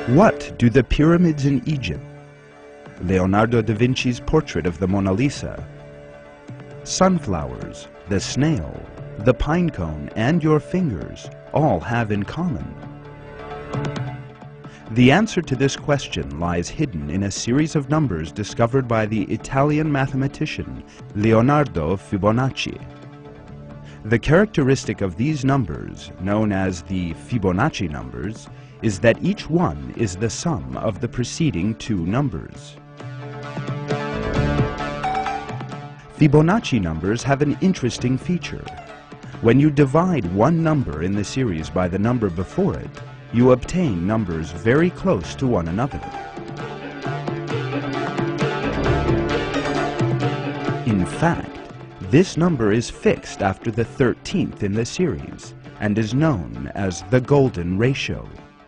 What do the pyramids in Egypt, Leonardo da Vinci's portrait of the Mona Lisa, sunflowers, the snail, the pine cone, and your fingers all have in common? The answer to this question lies hidden in a series of numbers discovered by the Italian mathematician Leonardo Fibonacci. The characteristic of these numbers, known as the Fibonacci numbers, is that each one is the sum of the preceding two numbers. Fibonacci numbers have an interesting feature. When you divide one number in the series by the number before it, you obtain numbers very close to one another. In fact, this number is fixed after the 13th in the series and is known as the golden ratio.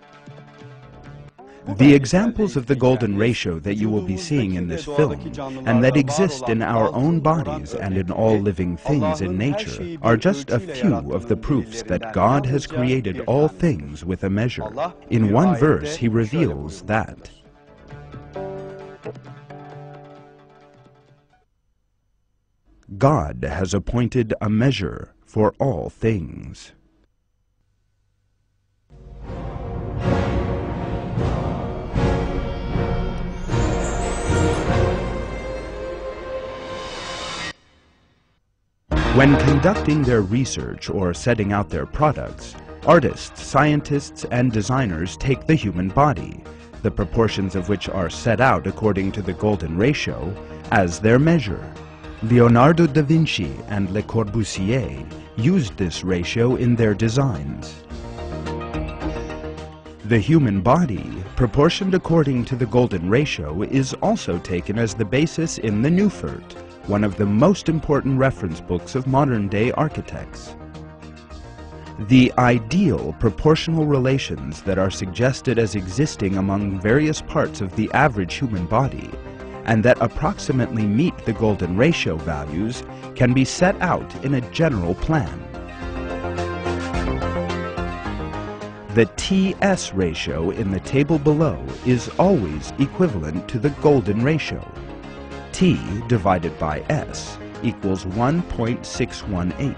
The examples of the golden ratio that you will be seeing in this film, and that exist in our own bodies and in all living things in nature, are just a few of the proofs that God has created all things with a measure. In one verse, he reveals that God has appointed a measure for all things. When conducting their research or setting out their products, artists, scientists, and designers take the human body, the proportions of which are set out according to the golden ratio, as their measure. Leonardo da Vinci and Le Corbusier used this ratio in their designs. The human body, proportioned according to the golden ratio, is also taken as the basis in the Neufert, one of the most important reference books of modern-day architects. The ideal proportional relations that are suggested as existing among various parts of the average human body, and that approximately meet the golden ratio values, can be set out in a general plan. The TS ratio in the table below is always equivalent to the golden ratio. T divided by S equals 1.618.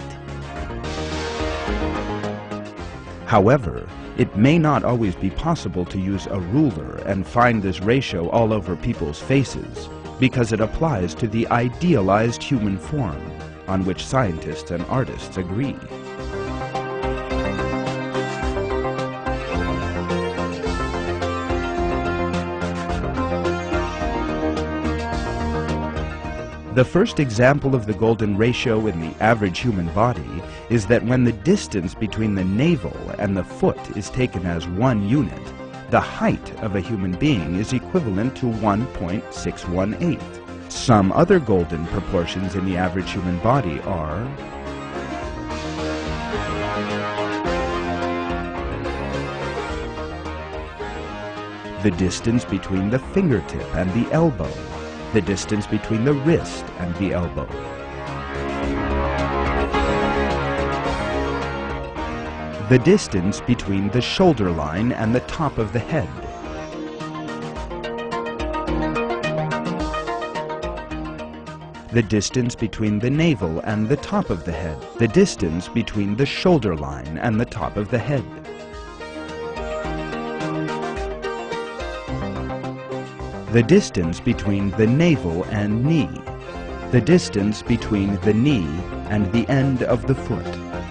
However, it may not always be possible to use a ruler and find this ratio all over people's faces, because it applies to the idealized human form, on which scientists and artists agree. The first example of the golden ratio in the average human body is that when the distance between the navel and the foot is taken as one unit, the height of a human being is equivalent to 1.618. Some other golden proportions in the average human body are the distance between the fingertip and the elbow, the distance between the wrist and the elbow, the distance between the shoulder line and the top of the head, the distance between the navel and the top of the head, the distance between the shoulder line and the top of the head, the distance between the navel and knee, the distance between the knee and the end of the foot.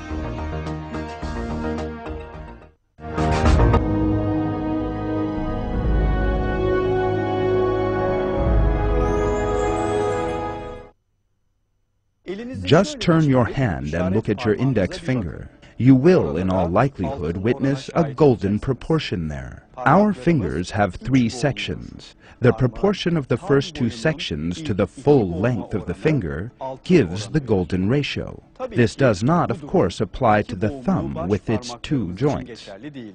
Just turn your hand and look at your index finger. You will, in all likelihood, witness a golden proportion there. Our fingers have 3 sections. The proportion of the first 2 sections to the full length of the finger gives the golden ratio. This does not, of course, apply to the thumb with its 2 joints.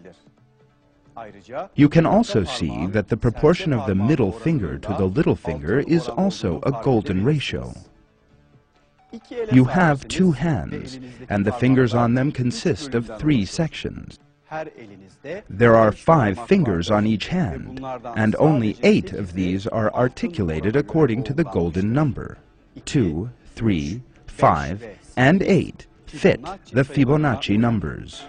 You can also see that the proportion of the middle finger to the little finger is also a golden ratio. You have 2 hands, and the fingers on them consist of 3 sections. There are 5 fingers on each hand, and only 8 of these are articulated according to the golden number. 2, 3, 5, and 8 fit the Fibonacci numbers.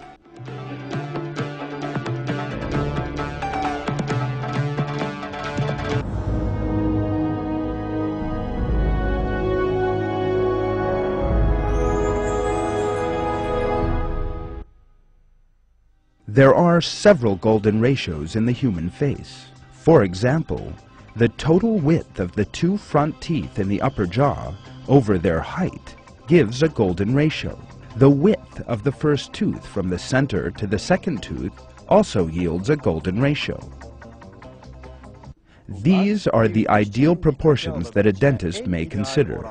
There are several golden ratios in the human face. For example, the total width of the 2 front teeth in the upper jaw over their height gives a golden ratio. The width of the first tooth from the center to the second tooth also yields a golden ratio. These are the ideal proportions that a dentist may consider.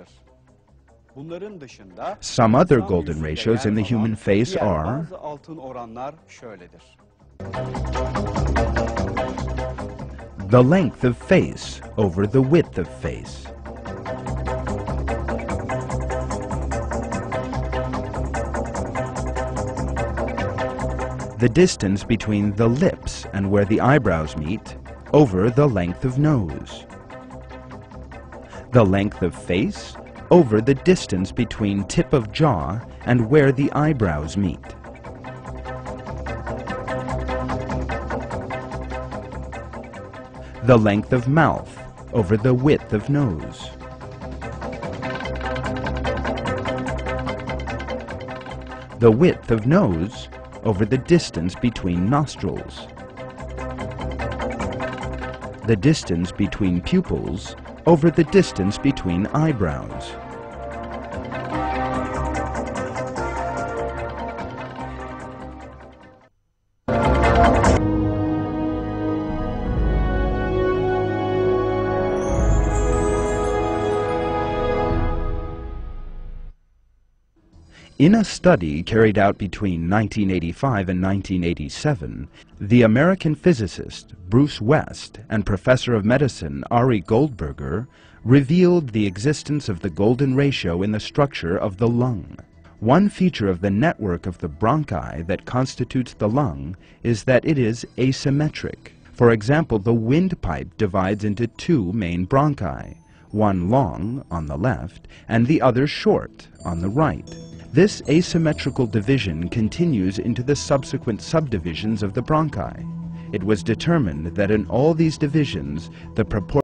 Some other golden ratios in the human face are the length of face over the width of face, the distance between the lips and where the eyebrows meet over the length of nose, the length of face over the distance between tip of jaw and where the eyebrows meet, the length of mouth over the width of nose, the width of nose over the distance between nostrils, the distance between pupils over the distance between eyebrows, In a study carried out between 1985 and 1987, the American physicist Bruce West and professor of medicine Ari Goldberger revealed the existence of the golden ratio in the structure of the lung. One feature of the network of the bronchi that constitutes the lung is that it is asymmetric. For example, the windpipe divides into 2 main bronchi, one long on the left and the other short on the right. This asymmetrical division continues into the subsequent subdivisions of the bronchi. It was determined that in all these divisions, the proportion